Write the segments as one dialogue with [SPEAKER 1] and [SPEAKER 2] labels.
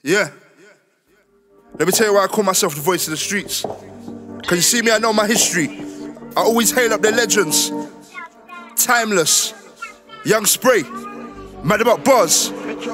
[SPEAKER 1] Yeah. Let me tell you why I call myself the voice of the streets. Cause you see me, I know my history. I always hail up the legends. Timeless. Young Spray. Mad about buzz.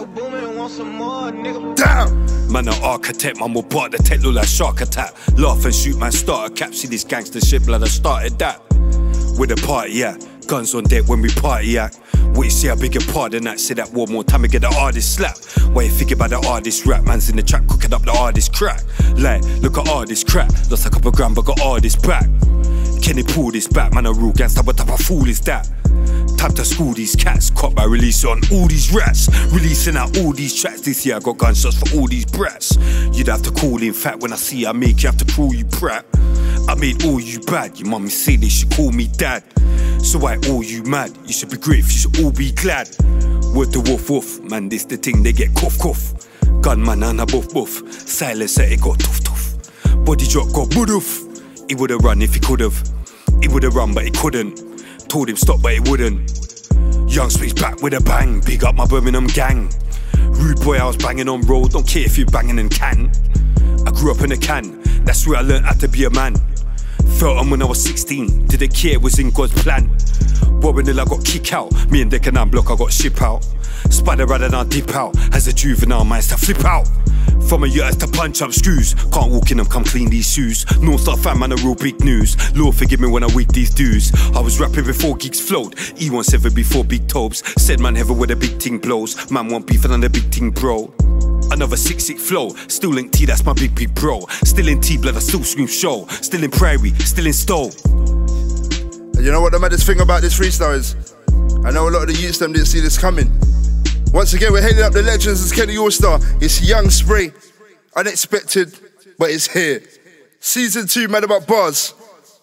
[SPEAKER 1] Damn.
[SPEAKER 2] Man, an architect, man, will part the tech look like shark attack. Laugh and shoot, man, start a cap. See this gangster shit, blood, I started that. With a party, yeah. Guns on deck when we party, yeah. What you see, how big a part in that? Say that one more time and get the hardest slap. Why you think about the hardest rap? Man's in the trap cooking up the hardest crack. Like, look at all this crap. Lost a couple grand but got all this back. Can he pull this back? Man, a real gangster, what type of fool is that? Time to school these cats. Caught by release on all these rats. Releasing out all these tracks. This year I got gunshots for all these brats. You'd have to call in fat when I see I make you have to call you brat. I made all you bad. Your mummy say they should call me dad. So why all you mad? You should be grateful, you should all be glad. Word to woof woof, man, this the thing they get cough cough. Gunman and a buff buff. Silencer it got tough tough. Body drop got budoof. He would've run if he could've. He would've run but he couldn't. Told him stop but he wouldn't. Young Space back with a bang. Big up my Birmingham gang. Rude boy I was banging on road. Don't care if you banging in can. I grew up in a can. That's where I learned how to be a man. Felt on when I was 16, didn't care, it was in God's plan. Warren Hill I got kick out, me and Deccan Block I got ship out. Spider rather than dip out, as a juvenile minds to flip out. From a years to punch up screws, can't walk in them, come clean these shoes. North Star fan man, a real big news. Lord forgive me when I weak these dues. I was rapping before gigs flowed, E17 before big tobes. Said man heaven where the big ting blows, man want beef and the big ting bro. Another 6-6 flow, still in T, that's my big bro. Still in T blood, I still scream show. Still in Prairie, still in Stowe.
[SPEAKER 1] And you know what the maddest thing about this freestyle is? I know a lot of the youths them didn't see this coming. Once again, we're hailing up the legends as Kenny All-Star. It's Young Spray. Unexpected, but it's here. Season 2, Mad About Bars.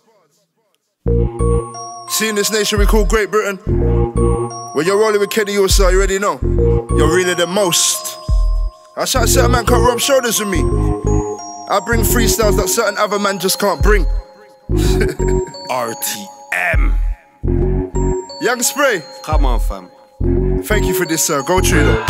[SPEAKER 1] See in this nation we call Great Britain. When you're rolling with Kenny All-Star, you already know. You're really the most. I shout out certain man can't rub shoulders with me. I bring freestyles that certain other man just can't bring.
[SPEAKER 2] RTM.
[SPEAKER 1] Young Spray.
[SPEAKER 2] Come on, fam.
[SPEAKER 1] Thank you for this, sir. Go Trilo.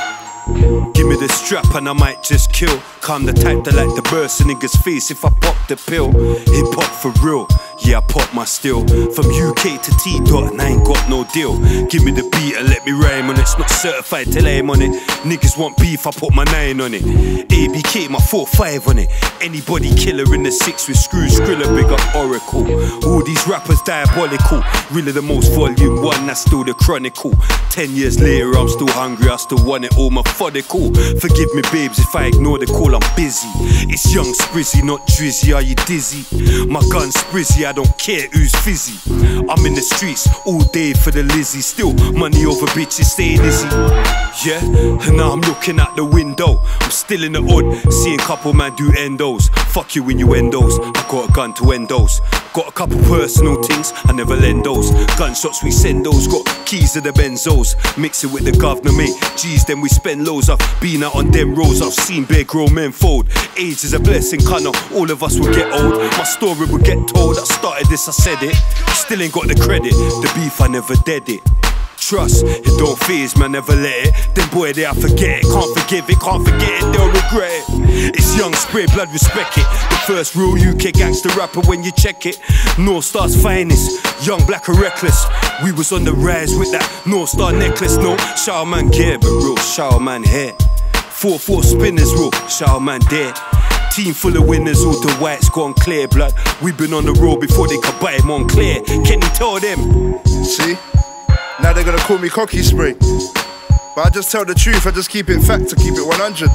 [SPEAKER 2] Give me the strap and I might just kill. Calm the type that like to burst a nigga's face if I pop the pill. Hip hop for real. Yeah, I pop my still. From UK to T-Dot and I ain't got no deal. Give me the beat and let me rhyme on it. It's not certified till I'm on it. Niggas want beef, I put my 9 on it. ABK, my 4-5 on it. Anybody killer in the 6 with screws, Skrilla, big up Oracle. All these rappers diabolical. Really the most volume 1, that's still the chronicle. 10 years later, I'm still hungry, I still want it all methodical. Forgive me, babes, if I ignore the call, I'm busy. It's Young Sprizzy, not Drizzy, are you dizzy? My gun's Sprizzy, I don't care who's fizzy. I'm in the streets all day for the Lizzie. Still money over bitches staying easy. Yeah, and now I'm looking out the window. I'm still in the hood, seeing couple man do endos. Fuck you innuendos, I got a gun to end those. Got a couple personal things, I never lend those. Gunshots we send those, got keys to the benzos. Mix it with the governor, mate. G's, then we spend loads. I've been out on them roads, I've seen big grown men fold. Age is a blessing, kinda, all of us will get old. My story will get told, I started this, I said it. Still ain't got the credit, the beef I never dead it. Trust, it don't phase, man, never let it. Then boy, they I forget it, can't forgive it, can't forget it, they'll regret it. It's Young Spray, blood respect it. The first real UK gangster rapper when you check it. North Star's finest, young, black and reckless. We was on the rise with that North Star necklace, no. Shower man gear, but real shower man hair. 4-4 spinners, real shower man there. Team full of winners, all the whites gone clear, blood. We been on the road before they could buy him on clear. Can you tell them?
[SPEAKER 1] See? Now they're gonna call me Cocky Spray. But I just tell the truth, I just keep it fact to keep it 100.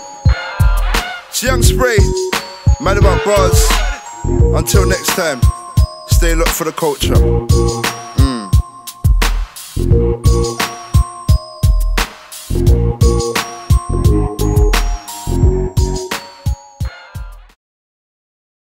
[SPEAKER 1] It's Young Spray, Mad About Bars. Until next time, stay locked for the culture.